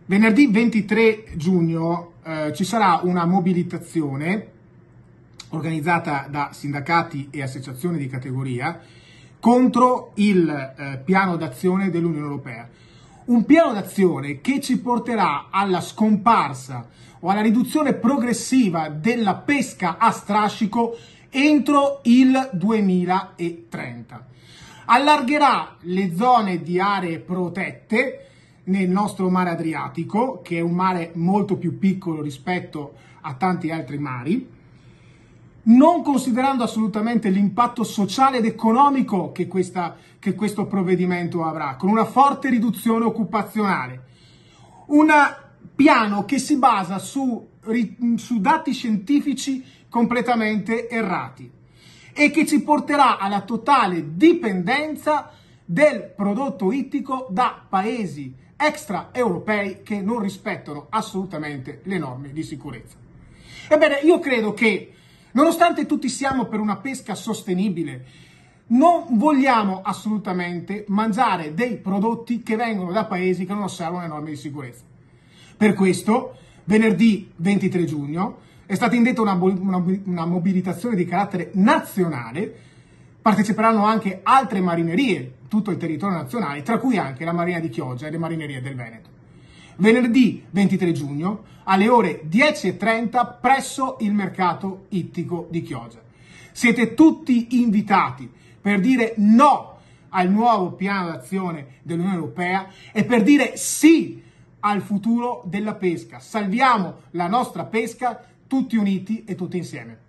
Venerdì 23 giugno ci sarà una mobilitazione organizzata da sindacati e associazioni di categoria contro il piano d'azione dell'Unione Europea. Un piano d'azione che ci porterà alla scomparsa o alla riduzione progressiva della pesca a strascico entro il 2030. Allargherà le zone di aree protette nel nostro mare Adriatico, che è un mare molto più piccolo rispetto a tanti altri mari, non considerando assolutamente l'impatto sociale ed economico che questo provvedimento avrà, con una forte riduzione occupazionale. Un piano che si basa su dati scientifici completamente errati e che ci porterà alla totale dipendenza del prodotto ittico da paesi extraeuropei che non rispettano assolutamente le norme di sicurezza. Ebbene, io credo che, nonostante tutti siamo per una pesca sostenibile, non vogliamo assolutamente mangiare dei prodotti che vengono da paesi che non osservano le norme di sicurezza. Per questo, venerdì 23 giugno, è stata indetta una mobilitazione di carattere nazionale. Parteciperanno anche altre marinerie, tutto il territorio nazionale, tra cui anche la Marina di Chioggia e le marinerie del Veneto. Venerdì 23 giugno alle ore 10:30 presso il mercato ittico di Chioggia. Siete tutti invitati per dire no al nuovo piano d'azione dell'Unione Europea e per dire sì al futuro della pesca. Salviamo la nostra pesca tutti uniti e tutti insieme.